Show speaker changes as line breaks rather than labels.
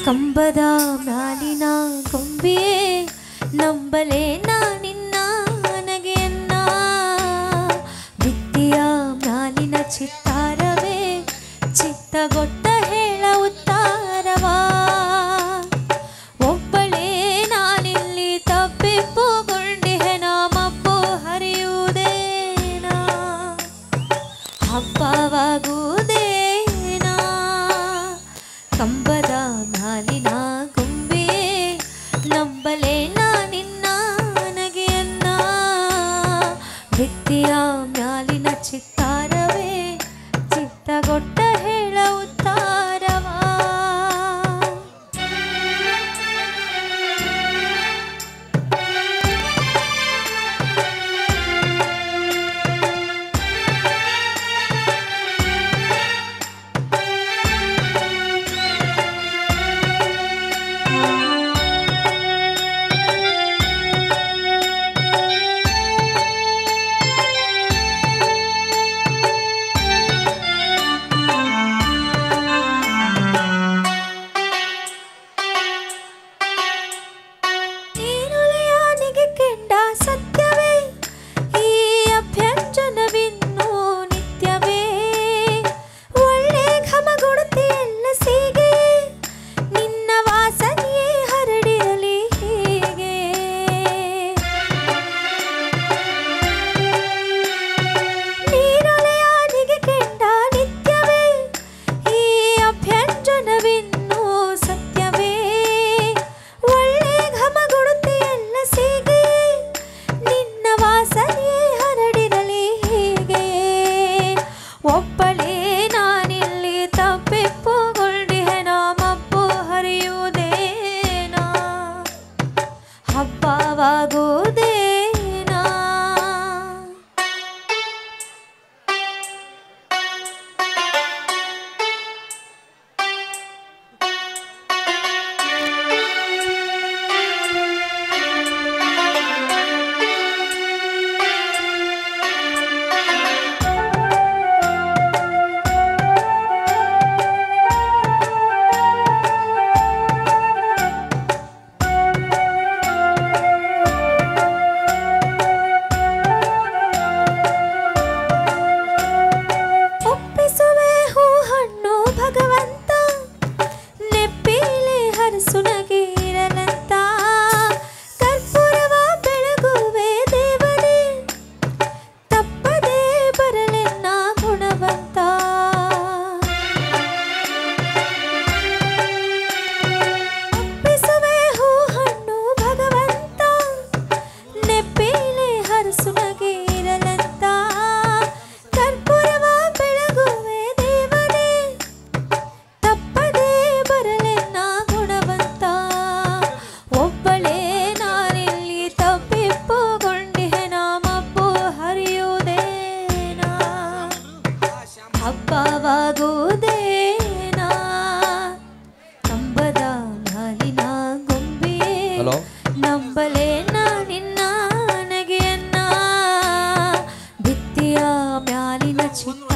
ಕಂಬದ ಮ್ಯಾಲಿನ ಗೊಂಬೆಯೇ ನಂಬಲೇ ನಿನ್ನ ನಗೆಯನ್ನ ಭಿತ್ತಿಯ ಮ್ಯಾಲಿನ ಚಿತ್ತಾರವೇ ಚಿತ್ತಗೊಟ್ಟ ಹೇಳ ಉತ್ತಾರವಾ ಒಬ್ಬಳೇ ನಾನಿಲ್ಲಿ ತಪ್ಪಿಪ್ಪುಗೊಂಡಿಹೆನ ಮಬ್ಬು ಹರಿಯುವುದೇನಾ ಹಬ್ಬವಾಗುವುದೇನಾ ಕಂಬದ ಮ್ಯಾಲಿನ ಗೊಂಬೆಯೇ ನಂಬಲೇ ನಿನ್ನ ನಗೆಯನ್ನ ಭಿತ್ತಿಯ ಮ್ಯಾಲಿನ ಚಿತ್ತಾರವೇ ಚಿತ್ತಗೊಟ್ಟ ಹೇಳ ಉತ್ತಾರವಾ ಒಬ್ಬಳೇ ನಾನಿಲ್ಲಿ ತಪ್ಪಿಪ್ಪುಗೊಂಡಿಹೆನ ಮಬ್ಬು ಹರಿಯುವುದೇನಾ ಹಬ್ಬವಾಗುವುದೇನಾ ಹಬ್ಬವಾಗುವುದೇನಾ ಕಂಬದ ಮ್ಯಾಲಿನ ಗೊಂಬೆಯೇ ನಂಬಲೇ ನಿನ್ನ ನಗೆಯನ್ನ ಭಿತ್ತಿಯ ಮ್ಯಾಲಿನ ಚಿತ್ತ